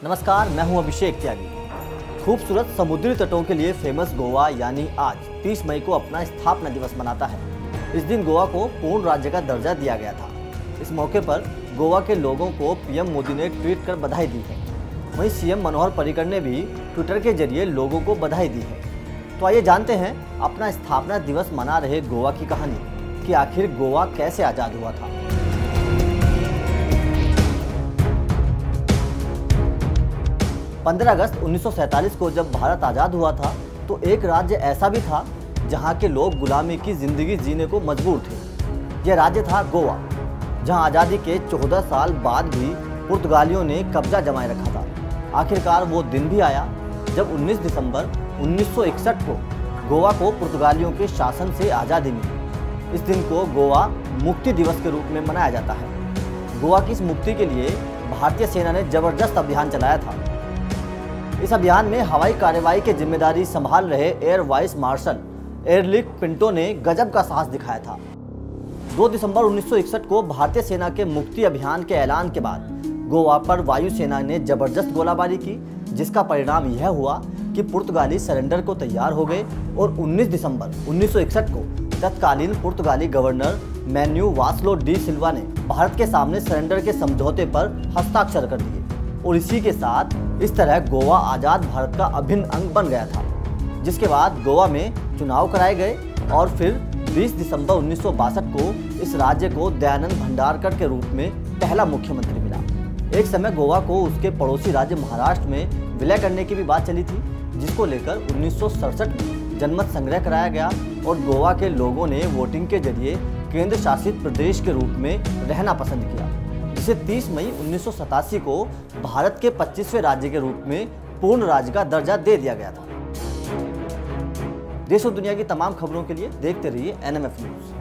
नमस्कार, मैं हूं अभिषेक त्यागी। खूबसूरत समुद्री तटों के लिए फेमस गोवा यानी आज 30 मई को अपना स्थापना दिवस मनाता है। इस दिन गोवा को पूर्ण राज्य का दर्जा दिया गया था। इस मौके पर गोवा के लोगों को पीएम मोदी ने ट्वीट कर बधाई दी है। वहीं सीएम मनोहर पर्रिकर ने भी ट्विटर के जरिए लोगों को बधाई दी है। तो आइए जानते हैं अपना स्थापना दिवस मना रहे गोवा की कहानी कि आखिर गोवा कैसे आज़ाद हुआ था। 15 अगस्त 1947 को जब भारत आज़ाद हुआ था तो एक राज्य ऐसा भी था जहां के लोग गुलामी की जिंदगी जीने को मजबूर थे। यह राज्य था गोवा, जहां आज़ादी के 14 साल बाद भी पुर्तगालियों ने कब्जा जमाए रखा था। आखिरकार वो दिन भी आया जब 19 दिसंबर 1961 को गोवा को पुर्तगालियों के शासन से आज़ादी मिली। इस दिन को गोवा मुक्ति दिवस के रूप में मनाया जाता है। गोवा की इस मुक्ति के लिए भारतीय सेना ने जबरदस्त अभियान चलाया था। इस अभियान में हवाई कार्रवाई की जिम्मेदारी संभाल रहे air vice marshal Erlic Pinto ने गजब का साहस दिखाया था। 2 दिसंबर 1961 को भारतीय सेना के मुक्ति अभियान के ऐलान के बाद गोवा पर वायुसेना ने जबरदस्त गोलाबारी की, जिसका परिणाम यह हुआ कि पुर्तगाली सरेंडर को तैयार हो गए और 19 दिसंबर 1961 को तत्कालीन पुर्तगाली governor Manuel Vassalo da Silva ने भारत के सामने सरेंडर के समझौते पर हस्ताक्षर कर दिए और इसी के साथ इस तरह गोवा आज़ाद भारत का अभिन्न अंग बन गया था। जिसके बाद गोवा में चुनाव कराए गए और फिर 20 दिसंबर 1962 को इस राज्य को दयानंद भंडारकर के रूप में पहला मुख्यमंत्री मिला। एक समय गोवा को उसके पड़ोसी राज्य महाराष्ट्र में विलय करने की भी बात चली थी, जिसको लेकर 1967 में जनमत संग्रह कराया गया और गोवा के लोगों ने वोटिंग के जरिए केंद्र शासित प्रदेश के रूप में रहना पसंद किया, जिसे 30 मई 1987 को भारत के 25वें राज्य के रूप में पूर्ण राज्य का दर्जा दे दिया गया था। देश और दुनिया की तमाम खबरों के लिए देखते रहिए NMF न्यूज़।